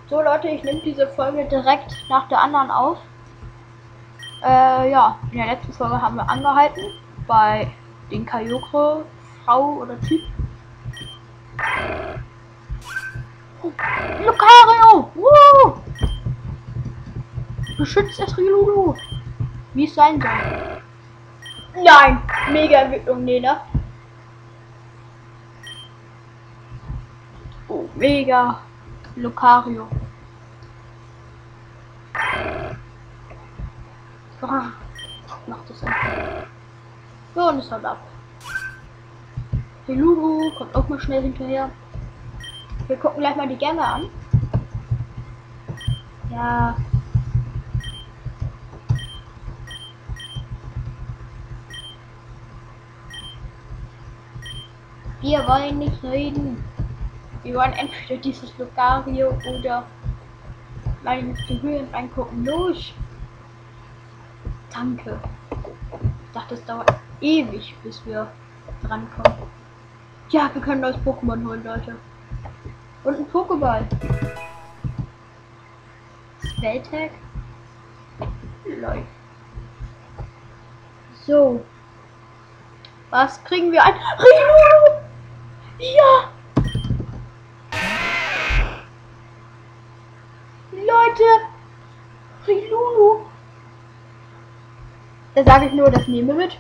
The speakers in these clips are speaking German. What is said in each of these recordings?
So Leute, ich nehme diese Folge direkt nach der anderen auf. Ja, in der letzten Folge haben wir angehalten bei den Kyogre, Frau oder Typ. Oh, Lucario! Woo! Beschützt das Riolu, wie es sein soll. Nein, mega Entwicklung, nee, ne? Oh, mega Lucario. Ah, macht das einfach. So, und es haut ab. Riolu kommt auch mal schnell hinterher. Wir gucken gleich mal die Gänge an. Ja. Wir wollen nicht reden. Wir wollen entweder dieses Lucario oder mal in die Höhen reingucken. Los! Danke. Ich dachte, es dauert ewig, bis wir drankommen. Ja, wir können neues Pokémon holen, Leute. Und ein Pokéball. Spelltag. Lol. So. Was kriegen wir ein? Riolu! Ja! Leute! Riolu! Da sage ich nur, das nehmen wir mit.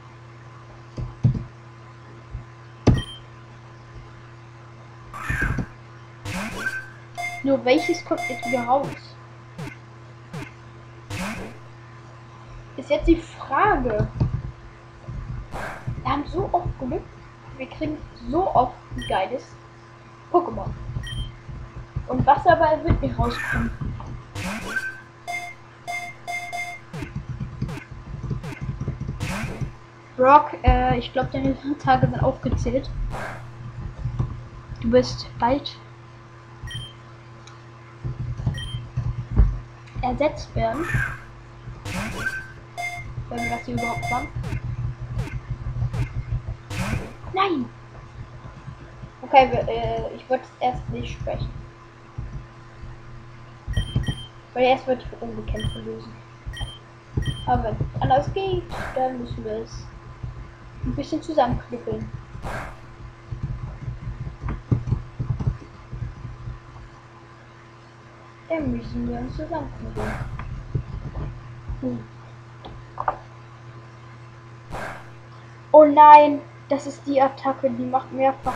Nur welches kommt jetzt wieder raus? Ist jetzt die Frage. Wir haben so oft Glück. Wir kriegen so oft ein geiles Pokémon. Und Wasserball wird nicht rauskommen. Brock, ich glaube, deine Tage sind aufgezählt. Du bist bald ersetzt werden. Wenn wir das hier überhaupt haben. Nein! Okay, ich wollte es erst nicht sprechen. Weil erst wollte ich Unbekannte lösen. Aber wenn es anders geht, dann müssen wir es ein bisschen zusammenknüppeln. Dann müssen wir uns zusammenknüppeln. Oh nein, das ist die Attacke, die macht mehrfach.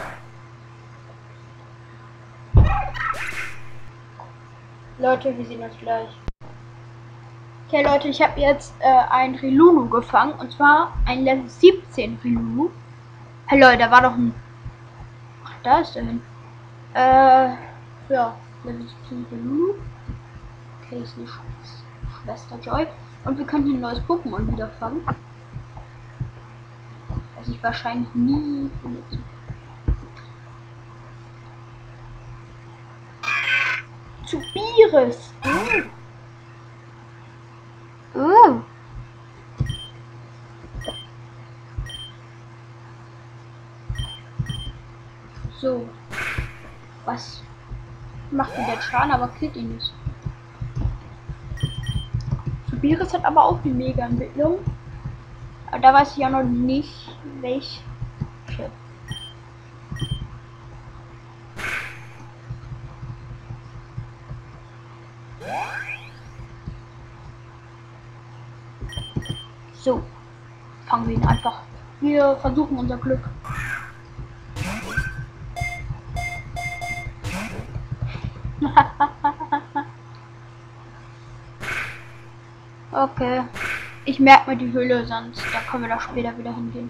Leute, wir sehen uns gleich. Okay Leute, ich habe jetzt ein Riolu gefangen, und zwar ein Level 17 Riolu. Hey Leute, da war doch ein... Ach, da ist er hin. Ja, Level 17 Riolu. Okay, ist eine Schwester Joy. Und wir können hier ein neues Pokémon wieder fangen. Das ich wahrscheinlich nie benutzen. Zubiris. So. Was macht denn der Schaden, aber killt ihn nicht. Zubiris hat aber auch die Mega-Entwicklung. Aber da weiß ich ja noch nicht, welche. So, fangen wir ihn einfach. Wir versuchen unser Glück. Okay, ich merke mir die Höhle, sonst da können wir da später wieder hingehen.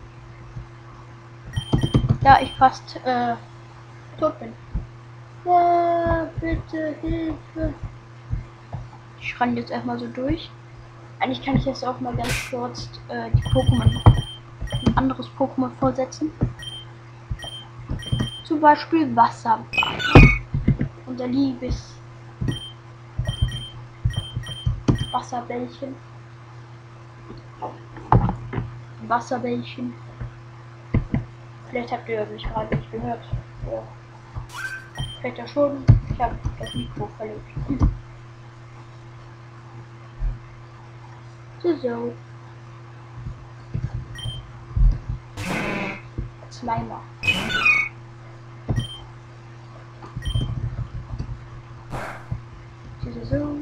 Da ich fast tot bin. Ja, bitte Hilfe. Ich renne jetzt erstmal so durch. Eigentlich kann ich jetzt auch mal ganz kurz die Pokémon, ein anderes Pokémon vorsetzen. Zum Beispiel Wasser. Unser liebes Wasserbällchen. Wasserbällchen. Vielleicht habt ihr mich gerade nicht gehört. Ja. Später schon. Ich habe das Mikro verlegt. So. Slimer. So.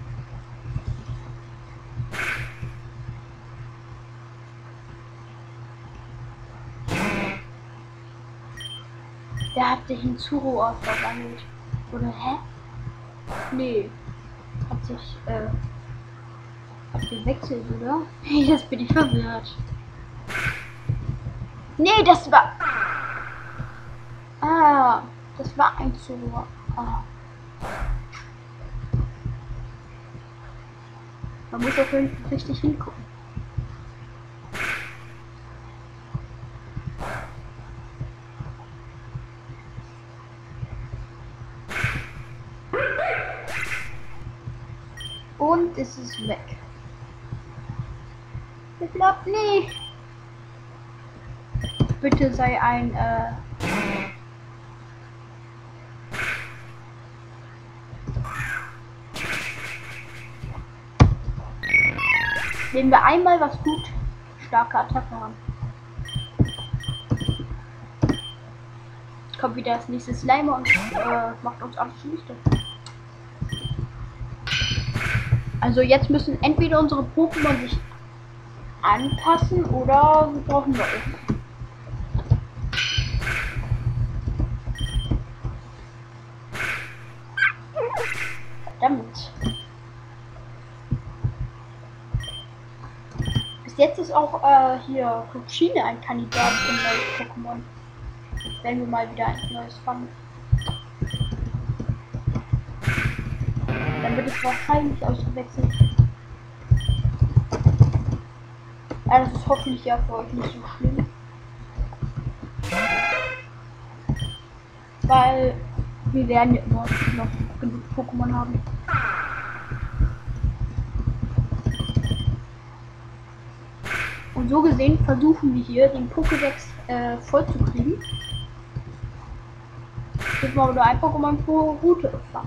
Der hat sich in Zuro verwandelt. Oder hä? Nee. Hat sich gewechselt, oder? Hey, jetzt bin ich verwirrt. Nee, das war. Ah, das war ein Zuro. Ah. Man muss auch richtig hingucken. Und es ist weg. Ich glaub nicht. Bitte sei ein nehmen wir einmal was gut starke Attacke haben. Kommt wieder das nächste Slimer und macht uns alles zunichte. Also jetzt müssen entweder unsere Pokémon sich anpassen oder wir brauchen neue. Verdammt. Bis jetzt ist auch hier Routine ein Kandidat für ein neues Pokémon. Wenn wir mal wieder ein neues fangen. Dann wird es wahrscheinlich ausgewechselt. Ja, das ist hoffentlich ja für euch nicht so schlimm. Weil wir werden ja immer noch genug Pokémon haben. Und so gesehen versuchen wir hier den Pokédex voll zu kriegen. Jetzt mal nur ein Pokémon pro Route fangen.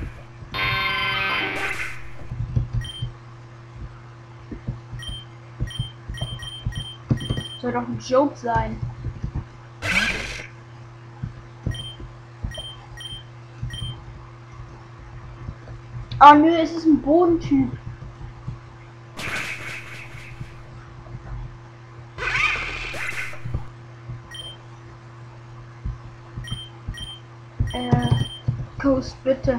Soll doch ein Joke sein. Oh nö, es ist ein Bodentyp. Ghost, bitte.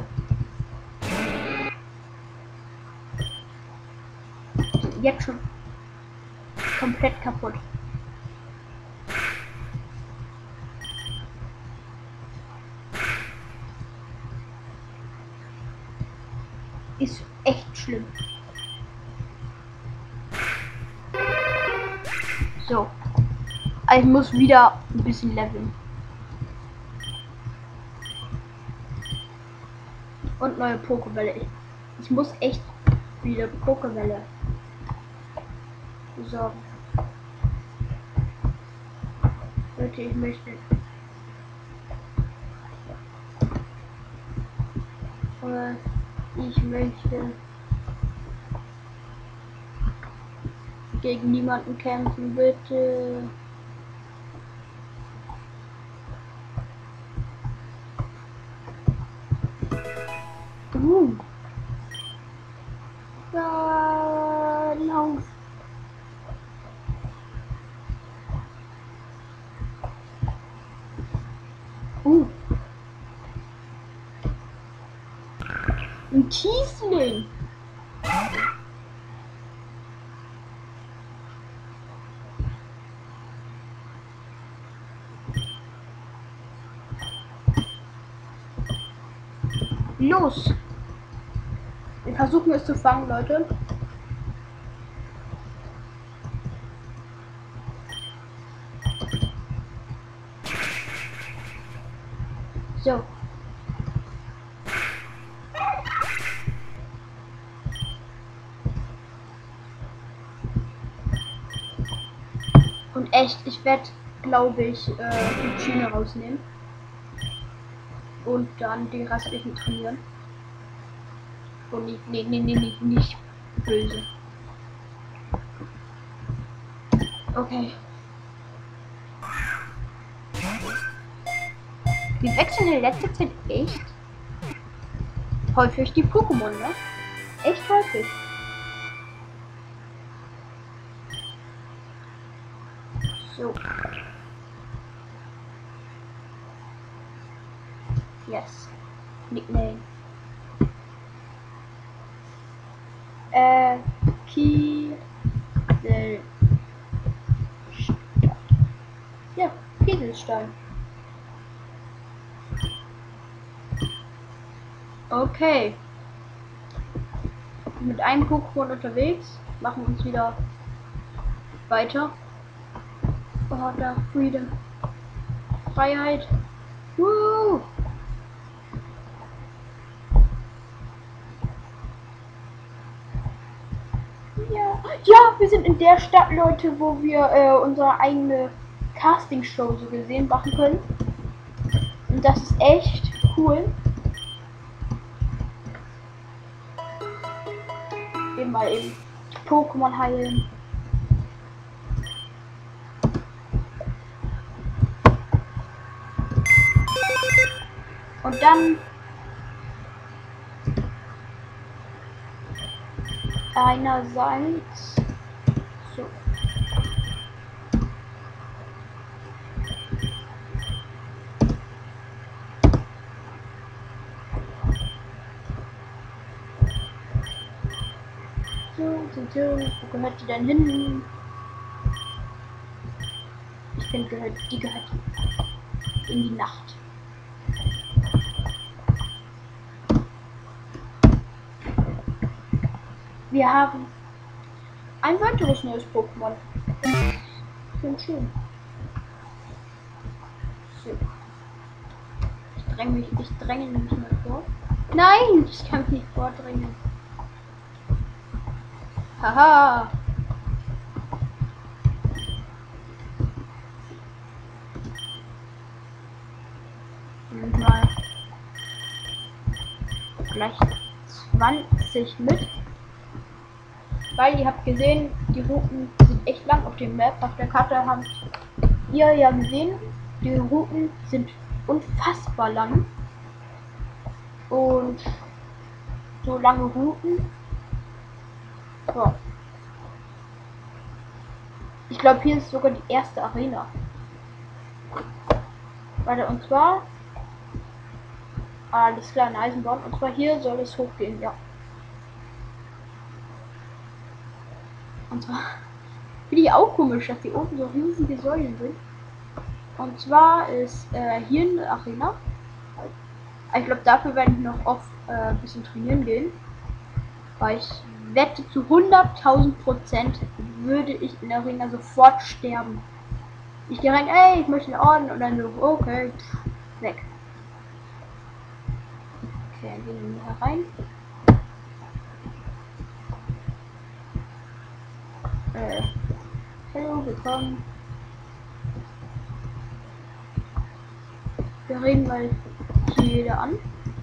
Jetzt schon komplett kaputt. Ist echt schlimm. So. Ich muss wieder ein bisschen leveln. Und neue Pokébälle. Ich muss echt wieder Pokébälle besorgen. Leute, ich möchte. Ich möchte gegen niemanden kämpfen, bitte. Ja, lauf. Ein Kiesling. Los. Wir versuchen es zu fangen, Leute. So. Und echt, ich werde, glaube ich, die Schiene rausnehmen. und dann die restlichen trainieren. Und nicht böse. Okay. Wir wechseln in letzter Zeit echt häufig die Pokémon, ne? Echt häufig. So. Yes. Nickname. Kiesel. Ja, Kieselstein. Okay. Mit einem Pokémon unterwegs. Machen wir uns wieder weiter. Oh, da, Freedom. Freiheit. Woo! Ja. Ja, wir sind in der Stadt, Leute, wo wir unsere eigene Castingshow so gesehen machen können. Und das ist echt cool. Eben mal eben Pokémon heilen. Und dann einerseits so. So, wo gehört die denn hin? Ich finde, die gehört in die Nacht. Wir haben ein weiteres neues Pokémon. Schön. So. Ich dränge mich mal vor. Nein, ich kann mich nicht vordrängen. Haha. Nimm mal gleich 20 mit. Weil ihr habt gesehen, die Routen sind echt lang auf dem Map. Auf der Karte habt ihr ja gesehen, die Routen sind unfassbar lang. Und so lange Routen. So. Ich glaube, hier ist sogar die erste Arena. Warte, und zwar. Alles klar, in Eisenbahn. Und zwar hier soll es hochgehen, ja. Und zwar finde ich auch komisch, dass hier oben so riesige Säulen sind. Und zwar ist hier eine Arena. Ich glaube, dafür werde ich noch oft ein bisschen trainieren gehen. Weil ich wette, zu 100.000% würde ich in der Arena sofort sterben. Ich gehe rein, ey, ich möchte einen Orden und dann so, okay, weg. Okay, dann gehen wir hier rein. Hallo, willkommen. Wir reden mal hier jeder an.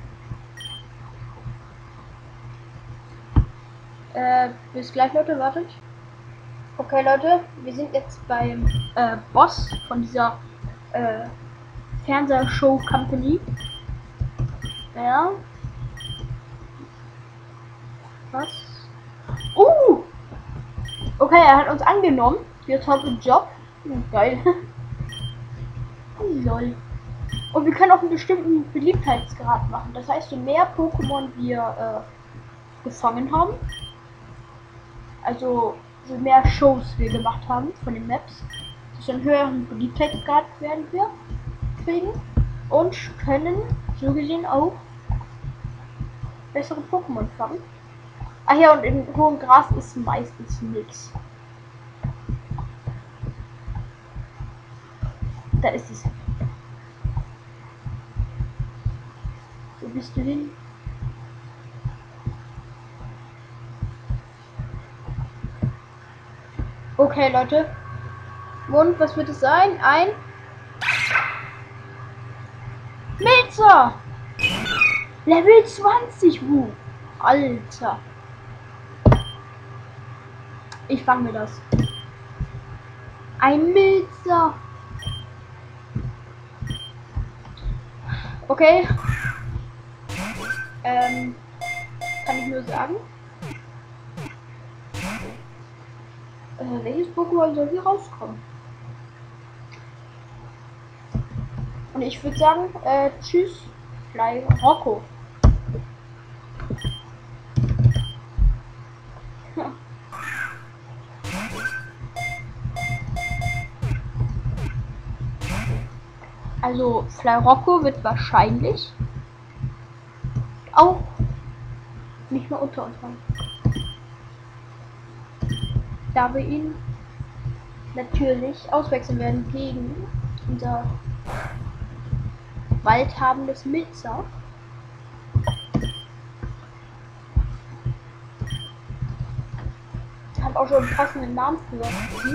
Bis gleich, Leute, wartet. Okay, Leute, wir sind jetzt beim Boss von dieser Fernsehshow Company. Ja. Was? Okay, er hat uns angenommen. Jetzt haben wir einen Job. Geil. Lol. Und wir können auch einen bestimmten Beliebtheitsgrad machen. Das heißt, je mehr Pokémon wir gefangen haben, also je mehr Shows wir gemacht haben von den Maps, desto einen höheren Beliebtheitsgrad werden wir kriegen und können so gesehen auch bessere Pokémon fangen. Ach ja, und im hohen Gras ist meistens nichts. Da ist es. Wo bist du hin? Okay, Leute. Und was wird es sein? Ein Milzer! Level 20. Alter. Ich fange mir das. Ein Milzer. Okay. Kann ich nur sagen. Welches Pokémon soll hier rauskommen? Und ich würde sagen, tschüss, Fly Rocco. Also Fly Rocco wird wahrscheinlich auch nicht mehr unter uns haben. Da wir ihn natürlich auswechseln werden gegen unser waldhabendes Milzer. Ich habe auch schon einen passenden Namen für.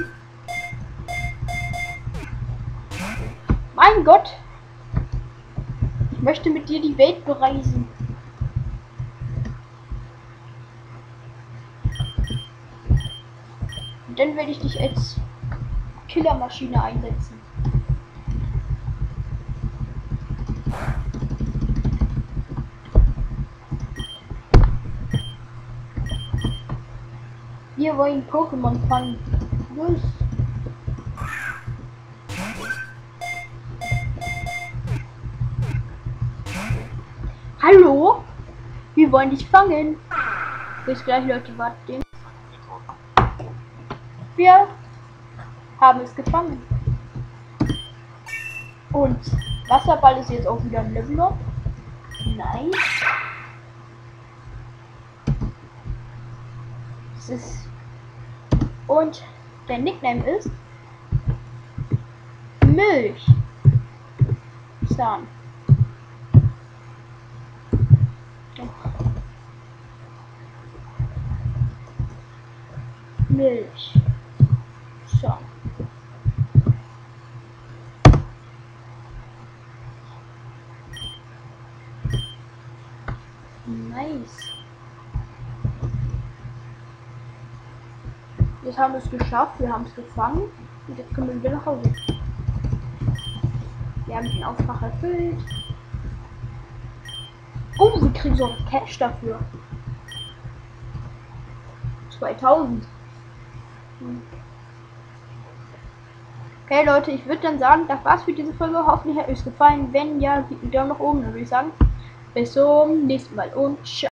Mein Gott! Ich möchte mit dir die Welt bereisen. Und dann werde ich dich als Killermaschine einsetzen. Wir wollen Pokémon fangen. Los! Hallo? Wir wollen dich fangen. Bis gleich, Leute, warten. Wir haben es gefangen. Und Wasserball ist jetzt auch wieder ein Level up. Nein. Es ist. Und der Nickname ist Milch. Zahn. Milch. So. Nice. Jetzt haben wir es geschafft. Wir haben es gefangen. Und jetzt können wir wieder nach Hause. Wir haben den Auftrag erfüllt. Oh, wir kriegen so Cash dafür. 2000. Okay, Leute, ich würde dann sagen, das war's für diese Folge. Hoffentlich hat euch gefallen. Wenn ja, gebt einen Daumen nach oben. Dann würde ich sagen, bis zum nächsten Mal und ciao.